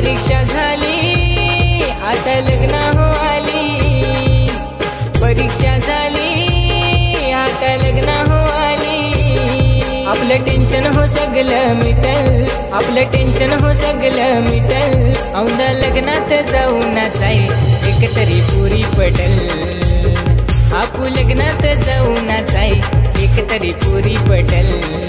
परीक्षा झाली आता लग्न हो आली, परीक्षा झाली आता लग्न हो आली। आपलं टेन्शन हो सगळं मिटल, आपलं टेन्शन हो सगळं मिटल। औंदा लग्नात जाऊनच आहे एकतरी पुरी पटल, आपू लग्नात जाऊनच आहे एकतरी पुरी पटल।